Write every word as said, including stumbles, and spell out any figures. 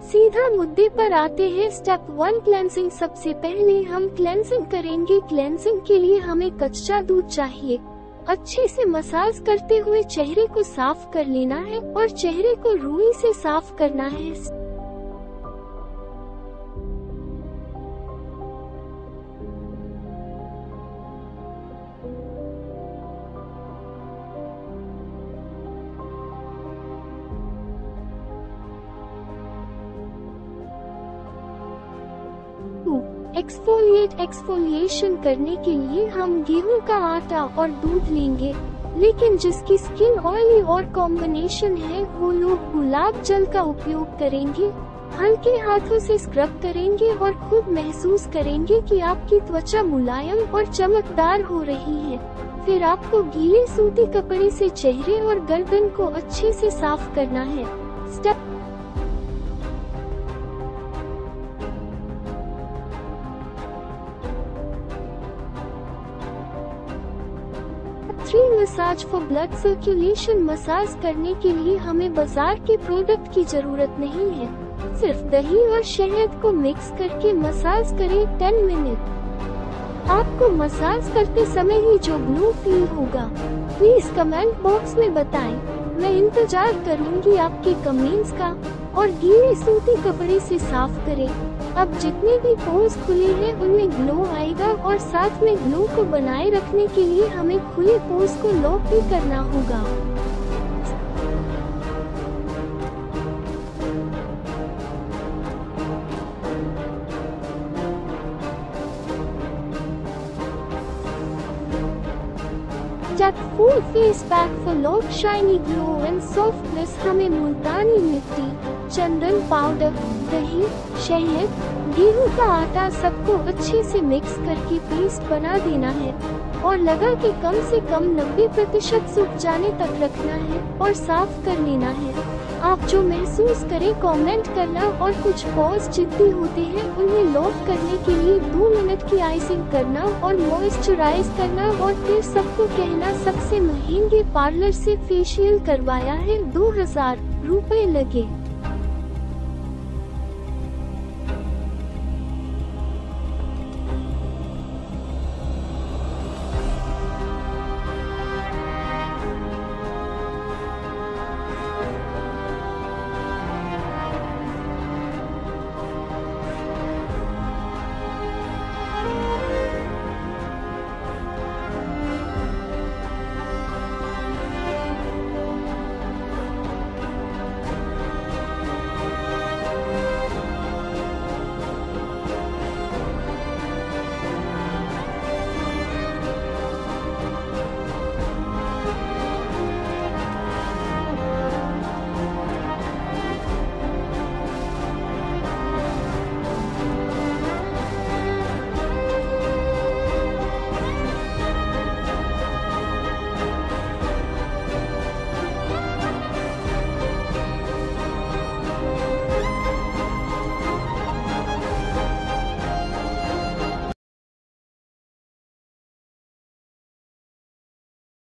सीधा मुद्दे पर आते हैं। Step one cleansing. सबसे पहले हम क्लेंजिंग करेंगे। क्लेंजिंग के लिए हमें कच्चा दूध चाहिए। अच्छे से मसाज करते हुए चेहरे को साफ कर लेना है और चेहरे को रुई से साफ करना है। एक्सफोलिएट। एक्सफोलिएशन करने के लिए हम गेहूं का आटा और दूध लेंगे, लेकिन जिसकी स्किन ऑयली और कॉम्बिनेशन है वो लोग गुलाब जल का उपयोग करेंगे। हल्के हाथों से स्क्रब करेंगे और खूब महसूस करेंगे कि आपकी त्वचा मुलायम और चमकदार हो रही है। फिर आपको गीले सूती कपड़े से चेहरे और गर्दन को अच्छे से साफ करना है। Step three massage for blood circulation. Massage करने के लिए हमें बाजार के प्रोडक्ट की जरूरत नहीं है। सिर्फ दही और शहद को मिक्स करके मसाज करें टेन मिनट। आपको मसाज करते समय ही जो ग्लो फील होगा, प्लीज कमेंट बॉक्स में बताएं। मैं इंतजार करूंगी आपके कमेंट्स का। और गीले सूती कपड़े से साफ करें। अब जितने भी पोर्स खुले हैं उनमें ग्लो आएगा और साथ में ग्लो को बनाए रखने के लिए हमें खुले पोर्स को लॉक भी करना होगा। Step four face pack for lock shiny glow and softness. हमें मुल्तानी मिट्टी, चंदन पाउडर, दही, शहद, गेहूं का आटा सबको अच्छे से मिक्स करके पेस्ट बना देना है और लगा के कम से कम नब्बे प्रतिशत सूख जाने तक रखना है और साफ कर लेना है। आप जो महसूस करें कमेंट करना और कुछ पॉज जिद्दी होते हैं उन्हें लॉक करने के लिए दो मिनट की आइसिंग करना और मॉइस्चराइज करना और फिर सबको कहना सबसे महंगे पार्लर से फेशियल करवाया है, दो हजार रुपए लगे।